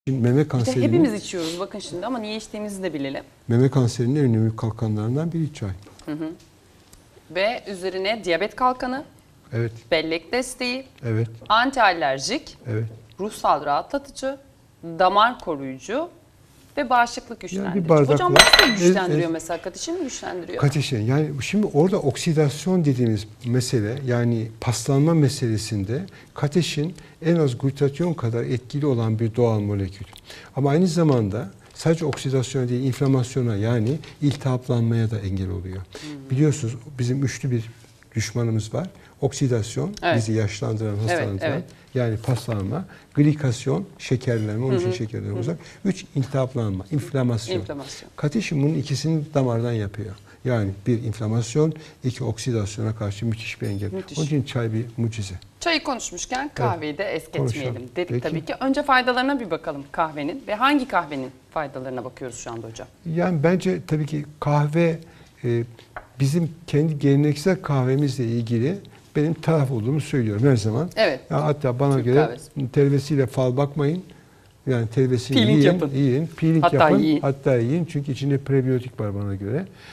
Meme İşte kanserinin, hepimiz içiyoruz bakın şimdi ama niye içtiğimizi de bilelim. meme kanserinin en önemli kalkanlarından biri çay. Ve üzerine diyabet kalkanı, Evet, bellek desteği, evet, antialerjik, evet. ruhsal rahatlatıcı, damar koruyucu ve bağışıklık güçlendirici. bardakla- Hocam nasıl güçlendiriyor Evet. mesela? Kateşin mi güçlendiriyor? Kateşin. Yani şimdi orada oksidasyon dediğimiz mesele, yani paslanma meselesinde kateşin en az glutatyon kadar etkili olan bir doğal molekül. Ama aynı zamanda sadece oksidasyona değil, inflamasyona, yani iltihaplanmaya da engel oluyor. Biliyorsunuz bizim üçlü bir düşmanımız var. Oksidasyon, Evet. bizi yaşlandıran, hastalandıran. evet. Yani paslanma, glikasyon, şekerlenme, onun için şekerden uzak. 3, iltihaplanma, inflamasyon. İnflamasyon. Kateşin bunun ikisini damardan yapıyor. Yani bir, inflamasyon, iki, oksidasyona karşı müthiş bir engel. Müthiş. Onun için çay bir mucize. Çayı konuşmuşken kahveyi de es geçmeyelim Konuşalım. dedik Peki. tabii ki. Önce faydalarına bir bakalım kahvenin ve hangi kahvenin faydalarına bakıyoruz şu anda hocam? Yani bence tabii ki kahve bizim kendi geleneksel kahvemizle ilgili benim taraf olduğumu söylüyorum her zaman. Evet. Ya hatta bana Türk göre kahvesi. telvesiyle fal bakmayın. Yani telvesini Peeling yiyin, yapın. yiyin, peeling Hatta yapın, yiyin. hatta yiyin. Çünkü içinde prebiyotik var bana göre.